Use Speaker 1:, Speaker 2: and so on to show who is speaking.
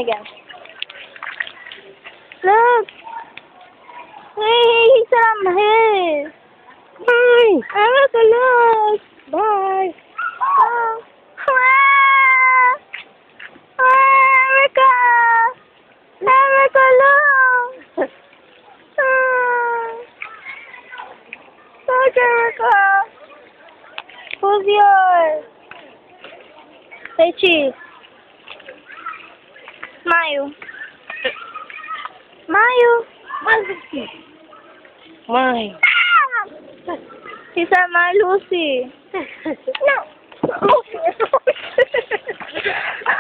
Speaker 1: again. Look! Hey, he's on his. Bye! Ericka, look! Bye! Oh. Ericka! Ericka, look! Look, Ericka! Who's yours? Say cheese. Smile. Smile.
Speaker 2: Mine.
Speaker 1: He said, my Lucy. No.